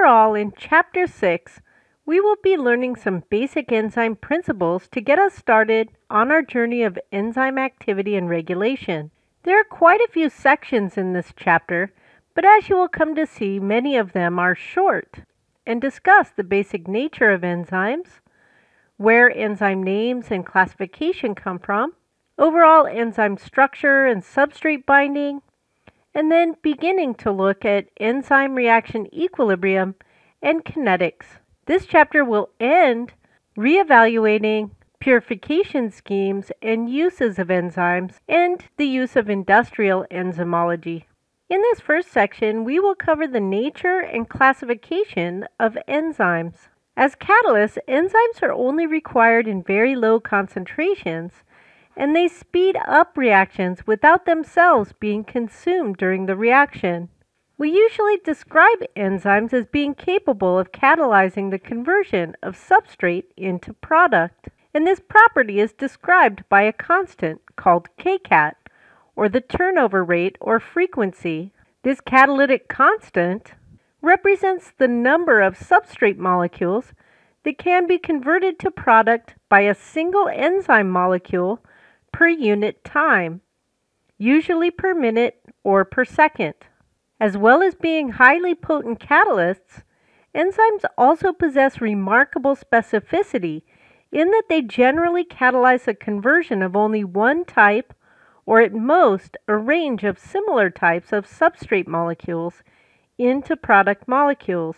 overall, in Chapter 6, we will be learning some basic enzyme principles to get us started on our journey of enzyme activity and regulation. There are quite a few sections in this chapter, but as you will come to see, many of them are short and discuss the basic nature of enzymes, where enzyme names and classification come from, overall enzyme structure and substrate binding, and then beginning to look at enzyme reaction equilibrium and kinetics. This chapter will end reevaluating purification schemes and uses of enzymes and the use of industrial enzymology. In this first section, we will cover the nature and classification of enzymes. As catalysts, enzymes are only required in very low concentrations, and they speed up reactions without themselves being consumed during the reaction. We usually describe enzymes as being capable of catalyzing the conversion of substrate into product, and this property is described by a constant called Kcat, or the turnover rate or frequency. This catalytic constant represents the number of substrate molecules that can be converted to product by a single enzyme molecule per unit time, usually per minute or per second. As well as being highly potent catalysts, enzymes also possess remarkable specificity in that they generally catalyze a conversion of only one type, or at most a range of similar types of substrate molecules, into product molecules.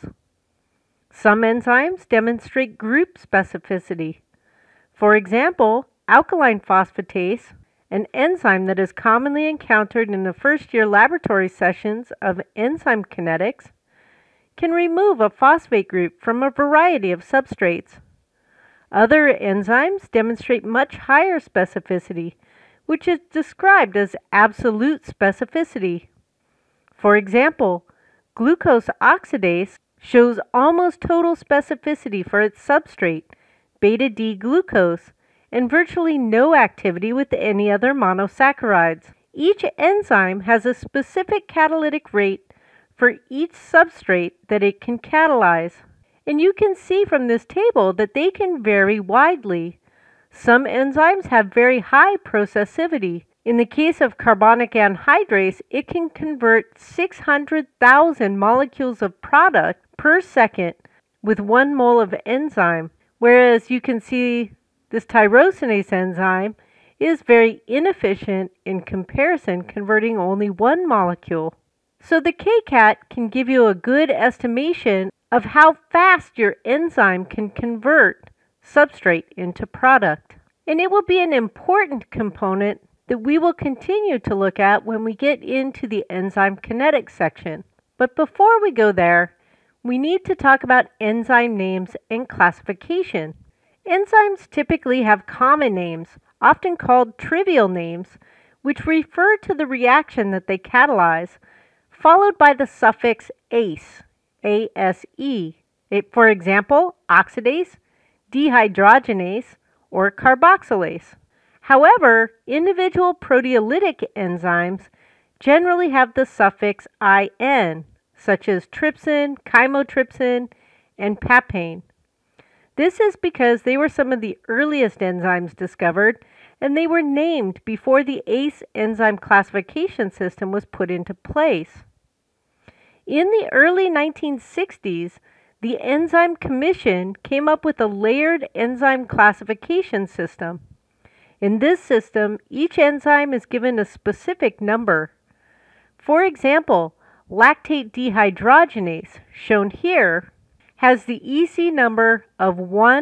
Some enzymes demonstrate group specificity. For example, alkaline phosphatase, an enzyme that is commonly encountered in the first-year laboratory sessions of enzyme kinetics, can remove a phosphate group from a variety of substrates. Other enzymes demonstrate much higher specificity, which is described as absolute specificity. For example, glucose oxidase shows almost total specificity for its substrate, beta-D-glucose, and virtually no activity with any other monosaccharides. Each enzyme has a specific catalytic rate for each substrate that it can catalyze. And you can see from this table that they can vary widely. Some enzymes have very high processivity. In the case of carbonic anhydrase, it can convert 600,000 molecules of product per second with 1 mole of enzyme, whereas you can see this tyrosinase enzyme is very inefficient in comparison, converting only 1 molecule. So the Kcat can give you a good estimation of how fast your enzyme can convert substrate into product. And it will be an important component that we will continue to look at when we get into the enzyme kinetics section. But before we go there, we need to talk about enzyme names and classification. Enzymes typically have common names, often called trivial names, which refer to the reaction that they catalyze, followed by the suffix ase, A-S-E. For example, oxidase, dehydrogenase, or carboxylase. However, individual proteolytic enzymes generally have the suffix -in, such as trypsin, chymotrypsin, and papain. This is because they were some of the earliest enzymes discovered, and they were named before the ACE enzyme classification system was put into place. In the early 1960s, the Enzyme Commission came up with a layered enzyme classification system. In this system, each enzyme is given a specific number. For example, lactate dehydrogenase, shown here, has the EC number of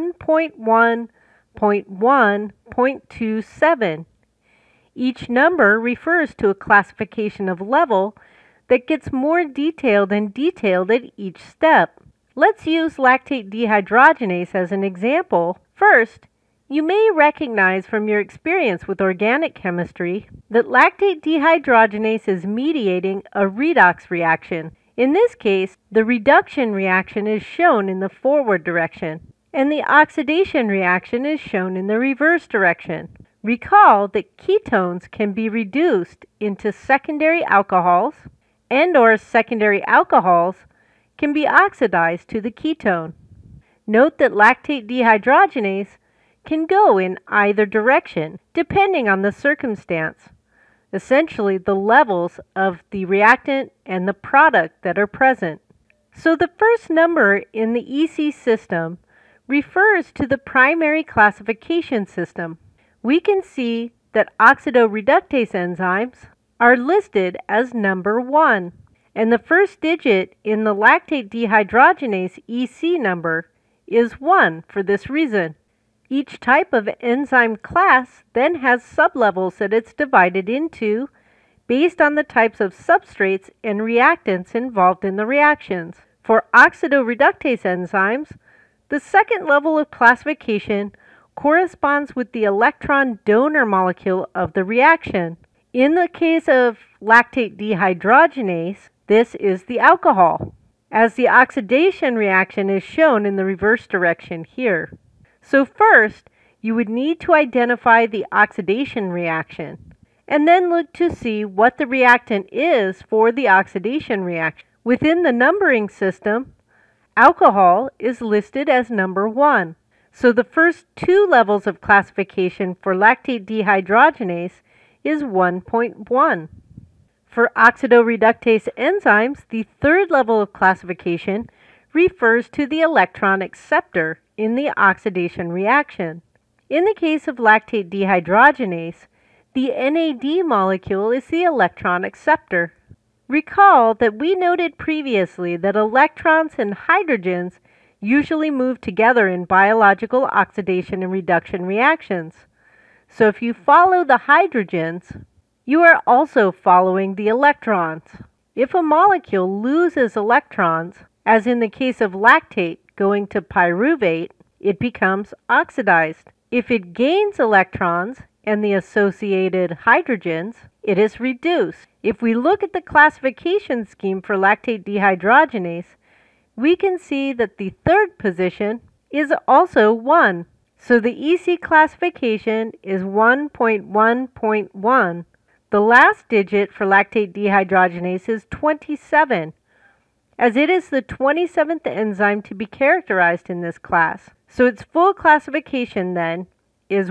1.1.1.27. Each number refers to a classification of level that gets more detailed and detailed at each step. Let's use lactate dehydrogenase as an example. First, you may recognize from your experience with organic chemistry that lactate dehydrogenase is mediating a redox reaction. In this case, the reduction reaction is shown in the forward direction, and the oxidation reaction is shown in the reverse direction. Recall that ketones can be reduced into secondary alcohols, and/or secondary alcohols can be oxidized to the ketone. Note that lactate dehydrogenase can go in either direction, depending on the circumstance, essentially the levels of the reactant and the product that are present. So the first number in the EC system refers to the primary classification system. We can see that oxidoreductase enzymes are listed as number 1, and the first digit in the lactate dehydrogenase EC number is 1 for this reason. Each type of enzyme class then has sublevels that it's divided into based on the types of substrates and reactants involved in the reactions. For oxidoreductase enzymes, the second level of classification corresponds with the electron donor molecule of the reaction. In the case of lactate dehydrogenase, this is the alcohol, as the oxidation reaction is shown in the reverse direction here. So first, you would need to identify the oxidation reaction, and then look to see what the reactant is for the oxidation reaction. Within the numbering system, alcohol is listed as number 1. So the first 2 levels of classification for lactate dehydrogenase is 1.1. For oxidoreductase enzymes, the third level of classification refers to the electron acceptor in the oxidation reaction. In the case of lactate dehydrogenase, the NAD molecule is the electron acceptor. Recall that we noted previously that electrons and hydrogens usually move together in biological oxidation and reduction reactions. So if you follow the hydrogens, you are also following the electrons. If a molecule loses electrons, as in the case of lactate going to pyruvate, it becomes oxidized. If it gains electrons and the associated hydrogens, it is reduced. If we look at the classification scheme for lactate dehydrogenase, we can see that the third position is also 1. So the EC classification is 1.1.1. The last digit for lactate dehydrogenase is 27, as it is the 27th enzyme to be characterized in this class. So its full classification then is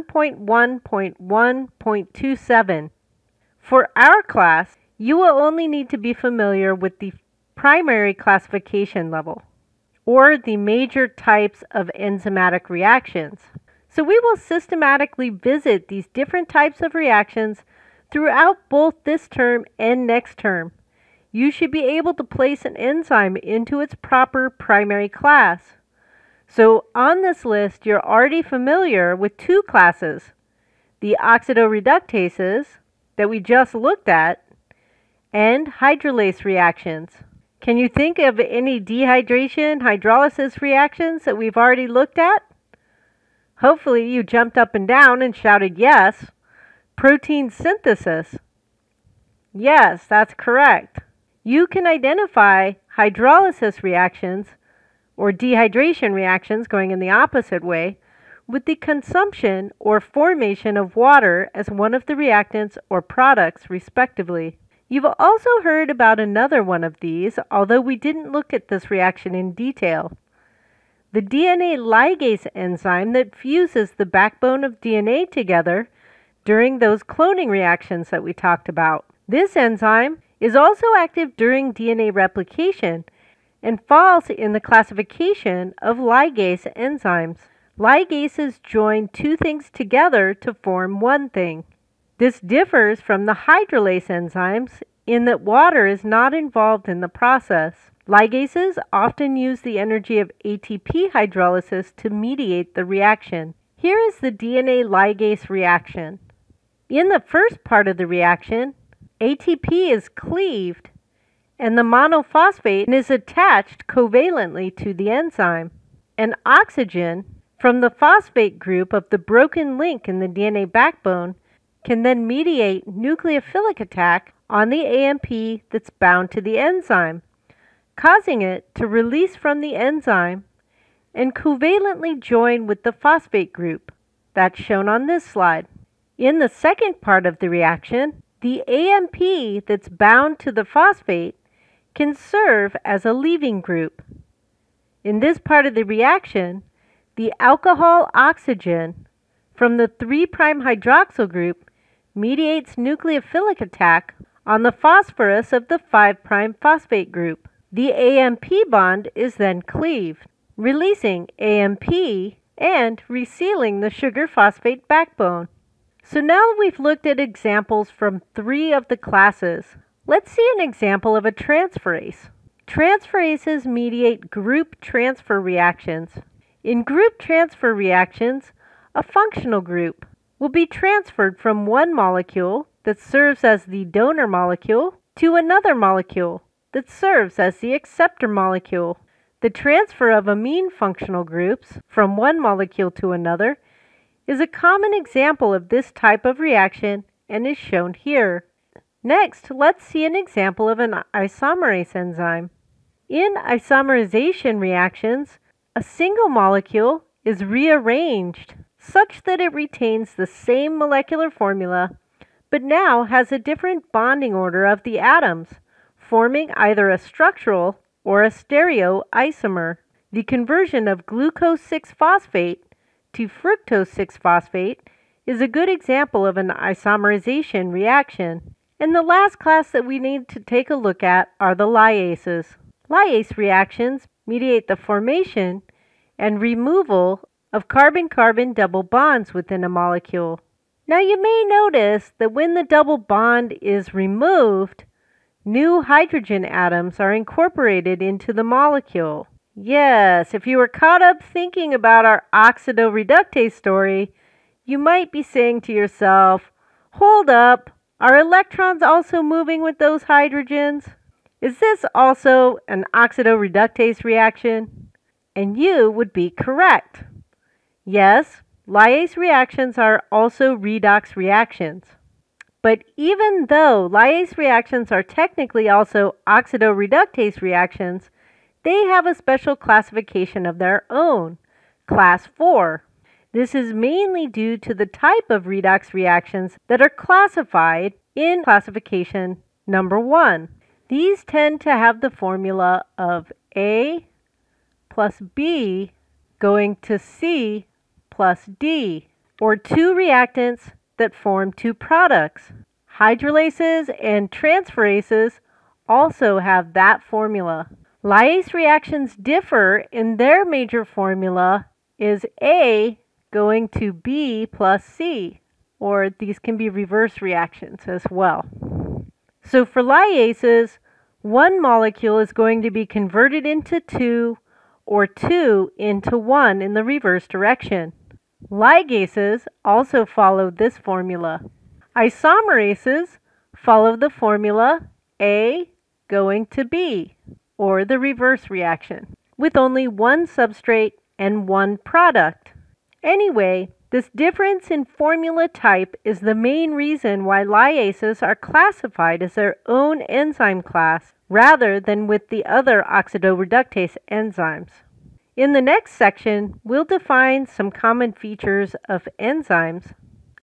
1.1.1.27. For our class, you will only need to be familiar with the primary classification level, or the major types of enzymatic reactions. So we will systematically visit these different types of reactions throughout both this term and next term. You should be able to place an enzyme into its proper primary class. So on this list, you're already familiar with 2 classes, the oxidoreductases that we just looked at, and hydrolase reactions. Can you think of any dehydration, hydrolysis reactions that we've already looked at? Hopefully you jumped up and down and shouted yes. Protein synthesis. Yes, that's correct. You can identify hydrolysis reactions or dehydration reactions going in the opposite way with the consumption or formation of water as one of the reactants or products respectively. You've also heard about another one of these, although we didn't look at this reaction in detail. The DNA ligase enzyme that fuses the backbone of DNA together during those cloning reactions that we talked about. This enzyme is also active during DNA replication and falls in the classification of ligase enzymes. Ligases join 2 things together to form one thing. This differs from the hydrolase enzymes in that water is not involved in the process. Ligases often use the energy of ATP hydrolysis to mediate the reaction. Here is the DNA ligase reaction. In the first part of the reaction, ATP is cleaved and the monophosphate is attached covalently to the enzyme. An oxygen from the phosphate group of the broken link in the DNA backbone can then mediate nucleophilic attack on the AMP that's bound to the enzyme, causing it to release from the enzyme and covalently join with the phosphate group. That's shown on this slide. In the second part of the reaction, the AMP that's bound to the phosphate can serve as a leaving group. In this part of the reaction, the alcohol oxygen from the 3' hydroxyl group mediates nucleophilic attack on the phosphorus of the 5' phosphate group. The AMP bond is then cleaved, releasing AMP and resealing the sugar phosphate backbone. So now that we've looked at examples from 3 of the classes, let's see an example of a transferase. Transferases mediate group transfer reactions. In group transfer reactions, a functional group will be transferred from one molecule that serves as the donor molecule to another molecule that serves as the acceptor molecule. The transfer of amine functional groups from one molecule to another is a common example of this type of reaction and is shown here. Next, let's see an example of an isomerase enzyme. In isomerization reactions, a single molecule is rearranged such that it retains the same molecular formula, but now has a different bonding order of the atoms, forming either a structural or a stereoisomer. The conversion of glucose 6-phosphate to fructose 6-phosphate is a good example of an isomerization reaction. And the last class that we need to take a look at are the lyases. Lyase reactions mediate the formation and removal of carbon-carbon double bonds within a molecule. Now you may notice that when the double bond is removed, new hydrogen atoms are incorporated into the molecule. Yes, if you were caught up thinking about our oxidoreductase story, you might be saying to yourself, hold up, are electrons also moving with those hydrogens? Is this also an oxidoreductase reaction? And you would be correct. Yes, lyase reactions are also redox reactions. But even though lyase reactions are technically also oxidoreductase reactions, they have a special classification of their own, class 4. This is mainly due to the type of redox reactions that are classified in classification number 1. These tend to have the formula of A plus B going to C plus D, or 2 reactants that form 2 products. Hydrolases and transferases also have that formula. Lyase reactions differ in their major formula is A going to B plus C, or these can be reverse reactions as well. So for lyases, one molecule is going to be converted into 2 or 2 into 1 in the reverse direction. Ligases also follow this formula. Isomerases follow the formula A going to B, or the reverse reaction, with only one substrate and one product. Anyway, this difference in formula type is the main reason why lyases are classified as their own enzyme class rather than with the other oxidoreductase enzymes. In the next section, we'll define some common features of enzymes